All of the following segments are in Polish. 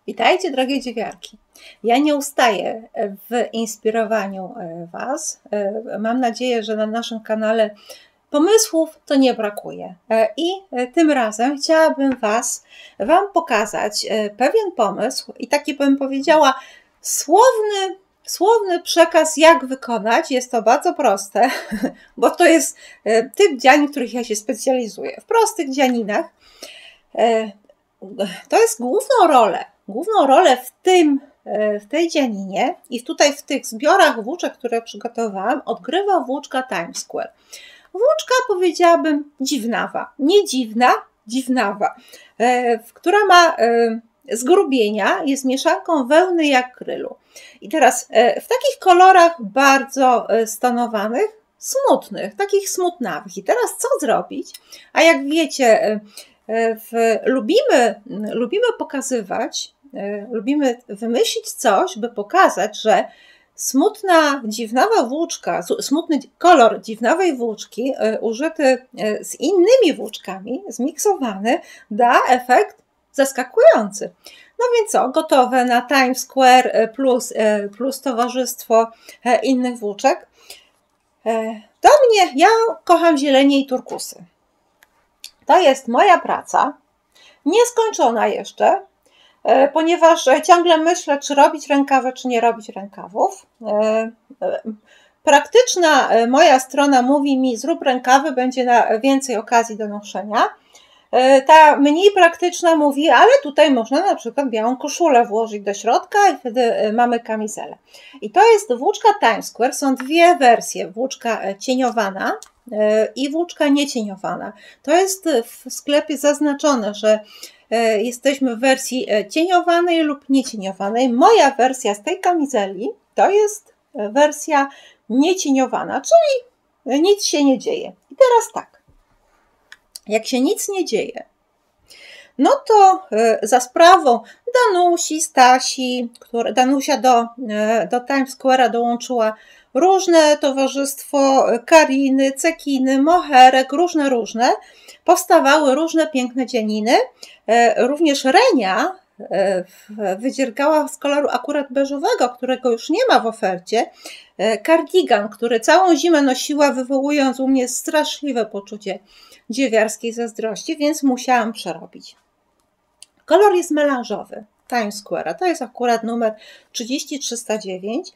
Witajcie, drogie dziewiarki. Ja nie ustaję w inspirowaniu Was. Mam nadzieję, że na naszym kanale pomysłów to nie brakuje. I tym razem chciałabym Wam pokazać pewien pomysł i taki, bym powiedziała, słowny przekaz, jak wykonać. Jest to bardzo proste, bo to jest typ działań, w których ja się specjalizuję. W prostych działaniach. To jest główną rolę w tej dzianinie i tutaj w tych zbiorach włóczek, które przygotowałam, odgrywa włóczka Times Square. Włóczka, powiedziałabym, dziwnawa. Nie dziwna, dziwnawa, która ma zgrubienia, jest mieszanką wełny i akrylu. I teraz w takich kolorach bardzo stonowanych, takich smutnawych. I teraz co zrobić? A jak wiecie, lubimy pokazywać, lubimy wymyślić coś, by pokazać, że smutna, dziwnawa włóczka, smutny kolor dziwnawej włóczki użyty z innymi włóczkami, zmiksowany, da efekt zaskakujący. No więc co, gotowe na Times Square plus towarzystwo innych włóczek. Do mnie, ja kocham zielenie i turkusy. To jest moja praca, nieskończona jeszcze, ponieważ ciągle myślę, czy robić rękawy, czy nie robić rękawów. Praktyczna moja strona mówi mi, zrób rękawy, będzie więcej okazji do noszenia. Ta mniej praktyczna mówi, ale tutaj można na przykład białą koszulę włożyć do środka i wtedy mamy kamizelę. I to jest włóczka Times Square, są dwie wersje, włóczka cieniowana i włóczka niecieniowana. To jest w sklepie zaznaczone, że jesteśmy w wersji cieniowanej lub niecieniowanej. Moja wersja z tej kamizeli to jest wersja niecieniowana, czyli nic się nie dzieje. I teraz tak, jak się nic nie dzieje, no to za sprawą Danusi, Stasi, Danusia do Times Square'a dołączyła różne towarzystwo, Kariny, Cekiny, Moherek, różne. Powstawały różne piękne dzianiny. Również Renia wydziergała z koloru akurat beżowego, którego już nie ma w ofercie, kardigan, który całą zimę nosiła, wywołując u mnie straszliwe poczucie dziewiarskiej zazdrości, więc musiałam przerobić. Kolor jest melanżowy Times Square'a, to jest akurat numer 30309.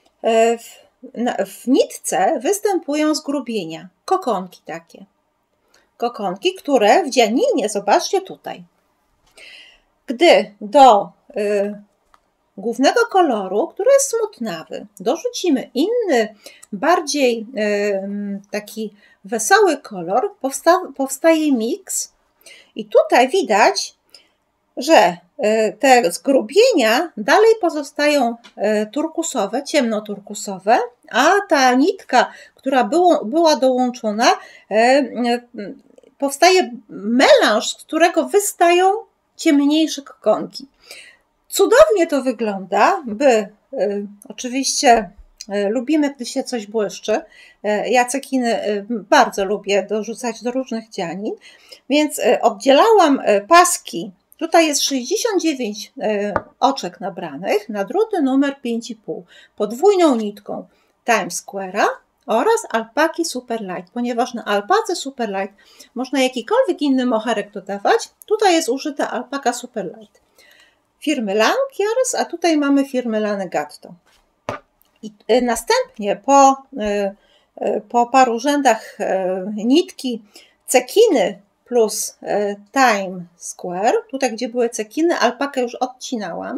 W nitce występują zgrubienia, kokonki takie. Kokonki, które w dzianinie, zobaczcie tutaj. Gdy do głównego koloru, który jest smutnawy, dorzucimy inny, bardziej taki wesoły kolor, powstaje miks. I tutaj widać, że te zgrubienia dalej pozostają turkusowe, ciemnoturkusowe, a ta nitka, która była dołączona, powstaje melanż, z którego wystają ciemniejsze kokonki. Cudownie to wygląda, oczywiście lubimy, gdy się coś błyszczy. Ja cekiny bardzo lubię dorzucać do różnych dzianin, więc oddzielałam paski. Tutaj jest 69 oczek nabranych na druty numer 5,5 podwójną nitką Times Square'a oraz alpaki Super Light, ponieważ na alpace Super Light można jakikolwiek inny moherek dodawać. Tutaj jest użyta alpaka Super Light firmy Lankiers, a tutaj mamy firmy Lane Gatto. I następnie po paru rzędach nitki cekiny plus Times Square, tutaj gdzie były cekiny, alpakę już odcinałam.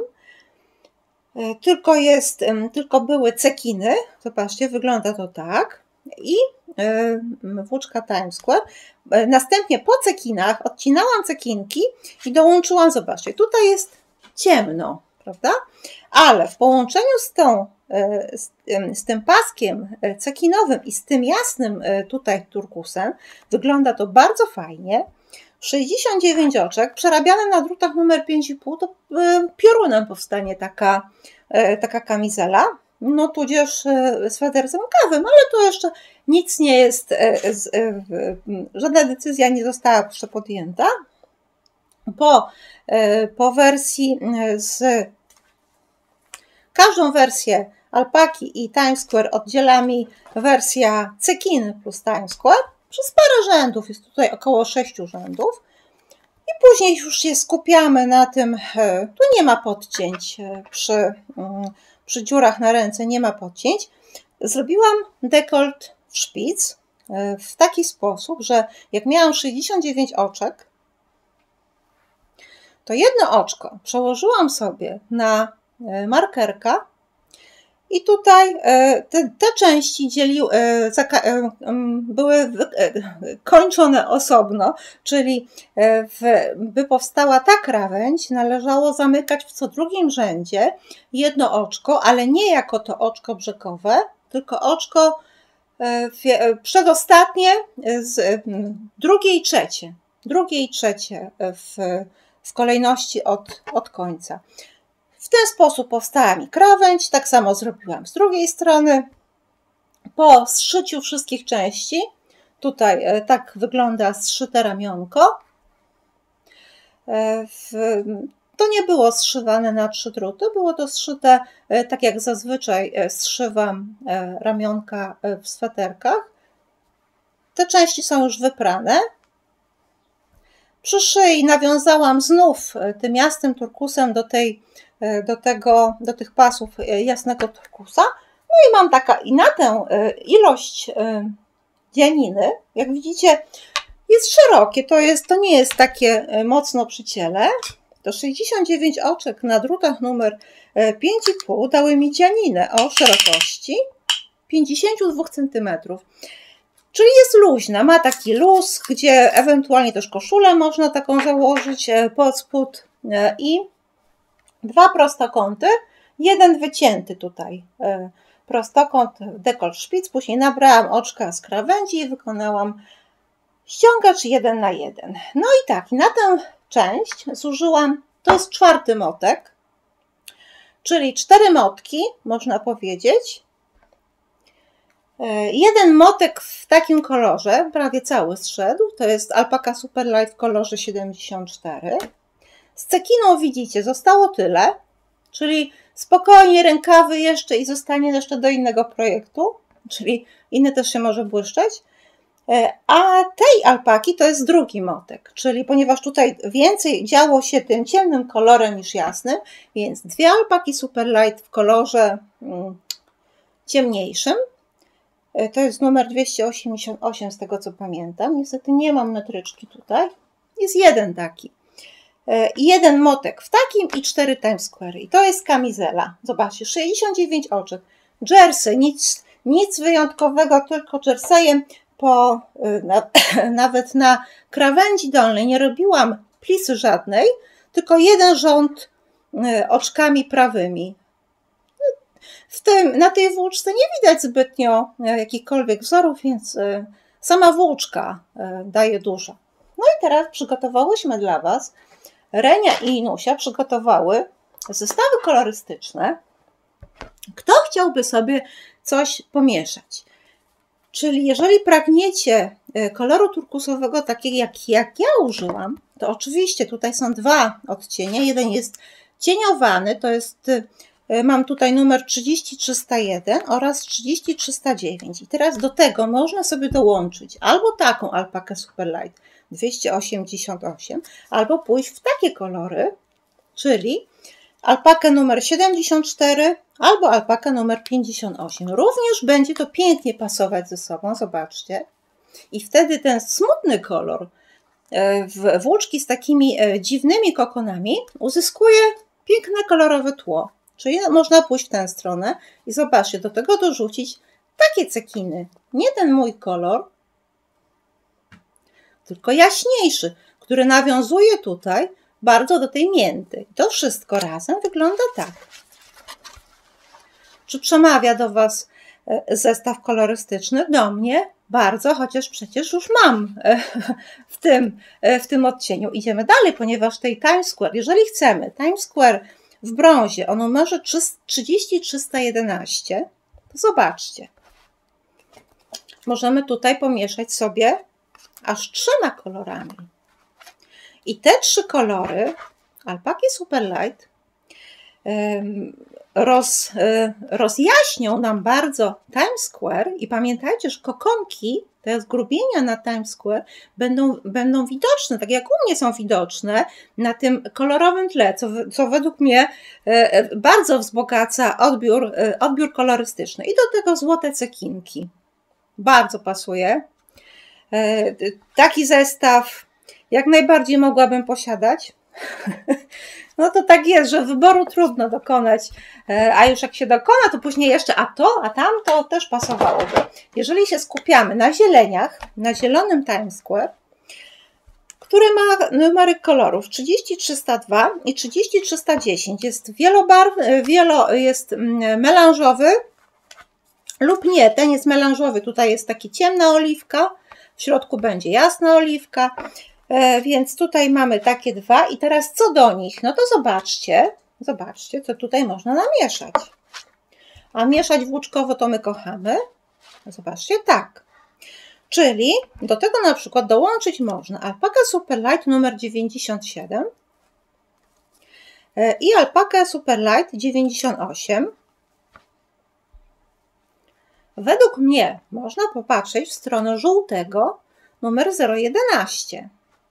Tylko były cekiny, zobaczcie, wygląda to tak. I włóczka Times Square. Następnie po cekinach odcinałam cekinki i dołączyłam, zobaczcie, tutaj jest ciemno, prawda? Ale w połączeniu z tym paskiem cekinowym i z tym jasnym tutaj turkusem wygląda to bardzo fajnie. 69 oczek, przerabiane na drutach numer 5,5, to piorunem powstanie taka kamizela, no tudzież sweter zamkowym, ale to jeszcze nic nie jest, żadna decyzja nie została jeszcze podjęta. po wersji każdą wersję alpaki i Times Square oddziela mi wersja cekiny plus Times Square przez parę rzędów, jest tutaj około 6 rzędów. I później już się skupiamy na tym, tu nie ma podcięć, przy dziurach na ręce nie ma podcięć. Zrobiłam dekolt w szpic w taki sposób, że jak miałam 69 oczek, to jedno oczko przełożyłam sobie na markerka i tutaj te części były kończone osobno, czyli by powstała ta krawędź, należało zamykać w co drugim rzędzie jedno oczko, ale nie jako to oczko brzegowe, tylko oczko przedostatnie, drugie i trzecie w kolejności od końca. W ten sposób powstała mi krawędź, tak samo zrobiłam z drugiej strony. Po zszyciu wszystkich części, tutaj tak wygląda zszyte ramionko. To nie było zszywane na 3 druty, było to zszyte tak jak zazwyczaj zszywam ramionka w sweterkach. Te części są już wyprane. Przy szyi nawiązałam znów tym jasnym turkusem do tych pasów jasnego turkusa. No i mam na tę ilość dzianiny, jak widzicie, jest szerokie, to nie jest takie mocno przy ciele. To 69 oczek na drutach numer 5,5 dały mi dzianinę o szerokości 52 cm. Czyli jest luźna, ma taki luz, gdzie ewentualnie też koszulę można taką założyć pod spód i 2 prostokąty, jeden wycięty tutaj prostokąt, dekolt szpic, później nabrałam oczka z krawędzi i wykonałam ściągacz 1 na 1. No i tak, na tę część zużyłam, to jest 4. motek, czyli 4 motki, można powiedzieć. Jeden motek w takim kolorze, prawie cały zszedł, to jest Alpaka Super Light w kolorze 74. Z cekiną widzicie, zostało tyle, czyli spokojnie rękawy jeszcze i zostanie jeszcze do innego projektu, czyli inny też się może błyszczeć. A tej alpaki to jest 2. motek, czyli ponieważ tutaj więcej działo się tym ciemnym kolorem niż jasnym, więc 2 alpaki Super Light w kolorze ciemniejszym. To jest numer 288 z tego co pamiętam. Niestety nie mam metryczki tutaj. Jest jeden taki. I 1 motek w takim i 4 Times Square. I to jest kamizela. Zobaczcie, 69 oczek. Jersey, nic wyjątkowego, tylko jerseyem nawet na krawędzi dolnej nie robiłam plisy żadnej, tylko jeden rząd oczkami prawymi. Na tej włóczce nie widać zbytnio jakichkolwiek wzorów, więc sama włóczka daje dużo. No i teraz przygotowałyśmy dla Was, Renia i Inusia przygotowały zestawy kolorystyczne. Kto chciałby sobie coś pomieszać? Czyli jeżeli pragniecie koloru turkusowego takiego jak ja użyłam, to oczywiście tutaj są 2 odcienie. Jeden jest cieniowany, to jest, mam tutaj numer 30301 oraz 30309. I teraz do tego można sobie dołączyć albo taką alpakę Super Light 288, albo pójść w takie kolory, czyli alpakę numer 74 albo alpakę numer 58. Również będzie to pięknie pasować ze sobą, zobaczcie. I wtedy ten smutny kolor włóczki z takimi dziwnymi kokonami uzyskuje piękne kolorowe tło. Czyli można pójść w tę stronę i zobaczcie, do tego dorzucić takie cekiny. Nie ten mój kolor, tylko jaśniejszy, który nawiązuje tutaj bardzo do tej mięty. To wszystko razem wygląda tak. Czy przemawia do Was zestaw kolorystyczny? Do mnie bardzo, chociaż przecież już mam w tym odcieniu. Idziemy dalej, ponieważ tej Times Square, jeżeli chcemy Times Square w brązie o numerze 30311, to zobaczcie. Możemy tutaj pomieszać sobie aż 3 kolorami. I te 3 kolory Alpaki Superlight rozjaśnią nam bardzo Times Square i pamiętajcie, że kokonki, te zgrubienia na Times Square będą widoczne, tak jak u mnie są widoczne na tym kolorowym tle, co według mnie bardzo wzbogaca odbiór kolorystyczny. I do tego złote cekinki. Bardzo pasuje. Taki zestaw jak najbardziej mogłabym posiadać. No to tak jest, że wyboru trudno dokonać, a już jak się dokona, to później jeszcze a tamto też pasowałoby. Jeżeli się skupiamy na zieleniach, na zielonym Times Square, który ma numery kolorów 30302 i 30310, jest jest melanżowy lub nie, ten jest melanżowy, tutaj jest taki ciemna oliwka, w środku będzie jasna oliwka. Więc tutaj mamy takie 2 i teraz co do nich? No to zobaczcie, co tutaj można namieszać. A mieszać włóczkowo to my kochamy. Zobaczcie, tak. Czyli do tego na przykład dołączyć można Alpaka Superlight numer 97 i Alpaka Superlight 98. Według mnie można popatrzeć w stronę żółtego numer 011.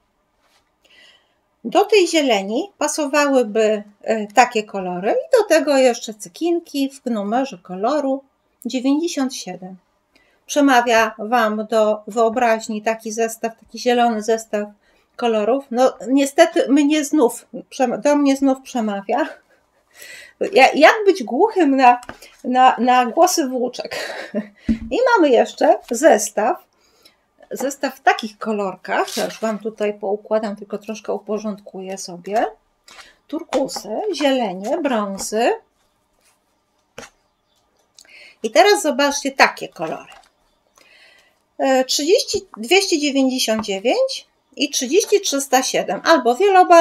Do tej zieleni pasowałyby takie kolory i do tego jeszcze cekinki w numerze koloru 97. Przemawia Wam do wyobraźni taki zielony zestaw kolorów. No niestety do mnie znów przemawia. Jak być głuchym na głosy włóczek? I mamy jeszcze zestaw w takich kolorkach, ja już Wam tutaj poukładam, tylko troszkę uporządkuję sobie. Turkusy, zielenie, brązy. I teraz zobaczcie takie kolory. 299 i 30307, albo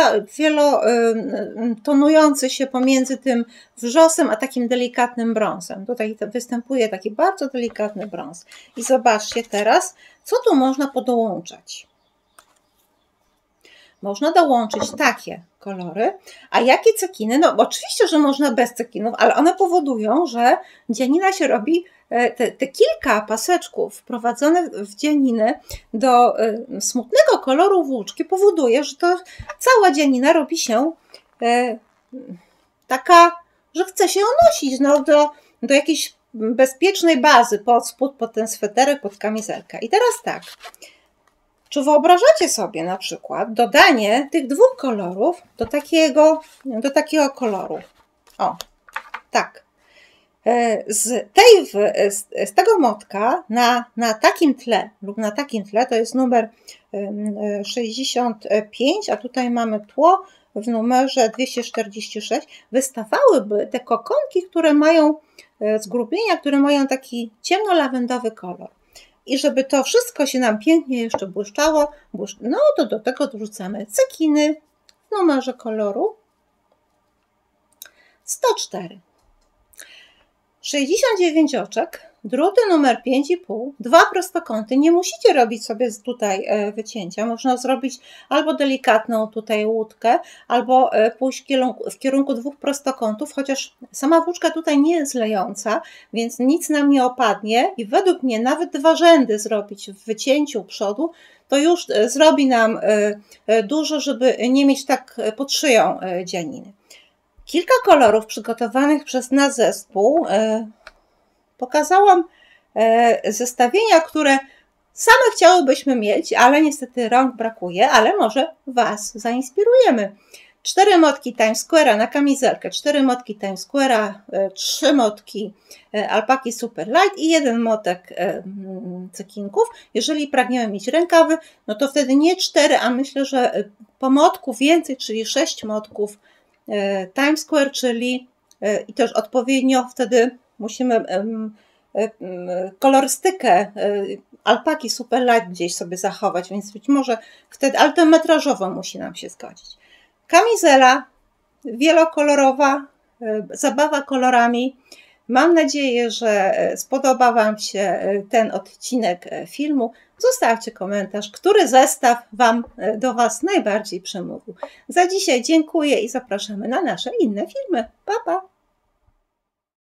wielotonujący się pomiędzy tym wrzosem a takim delikatnym brązem. Tutaj występuje taki bardzo delikatny brąz. I zobaczcie teraz, co tu można podołączać. Można dołączyć takie kolory, a jakie cekiny? No oczywiście, że można bez cekinów, ale one powodują, że dzianina się robi, te kilka paseczków wprowadzone w dzianinę do smutnego koloru włóczki powoduje, że to cała dzianina robi się taka, że chce się ją nosić do jakiejś bezpiecznej bazy pod spód, pod ten sweterek, pod kamizelkę. I teraz tak. Czy wyobrażacie sobie na przykład dodanie tych 2 kolorów do takiego koloru? O, tak. Z tego motka na takim tle lub na takim tle, to jest numer 65, a tutaj mamy tło w numerze 246, wystawałyby te kokonki, które mają zgrubienia, które mają taki ciemnolawendowy kolor. I żeby to wszystko się nam pięknie jeszcze błyszczało, no to do tego dorzucamy cekiny w numerze koloru 104. 69 oczek, druty numer 5,5, 2 prostokąty. Nie musicie robić sobie tutaj wycięcia. Można zrobić albo delikatną tutaj łódkę, albo pójść w kierunku 2 prostokątów, chociaż sama włóczka tutaj nie jest lejąca, więc nic nam nie opadnie i według mnie nawet 2 rzędy zrobić w wycięciu przodu, to już zrobi nam dużo, żeby nie mieć tak pod szyją dzianiny. Kilka kolorów przygotowanych przez nasz zespół. Pokazałam zestawienia, które same chciałybyśmy mieć, ale niestety rąk brakuje, ale może Was zainspirujemy. 4 motki Times Square'a na kamizelkę, 4 motki Times Square'a, 3 motki Alpaki Superlight i 1 motek cekinków. Jeżeli pragniemy mieć rękawy, no to wtedy nie 4, a myślę, że po motku więcej, czyli 6 motków Times Square, czyli i też odpowiednio wtedy musimy kolorystykę Alpaki Superlight gdzieś sobie zachować, więc być może wtedy, ale to metrażowo musi nam się zgodzić. Kamizela wielokolorowa, zabawa kolorami. Mam nadzieję, że spodoba Wam się ten odcinek filmu. zostawcie komentarz, który zestaw do Was najbardziej przemówił. Za dzisiaj dziękuję i zapraszamy na nasze inne filmy. Pa, pa!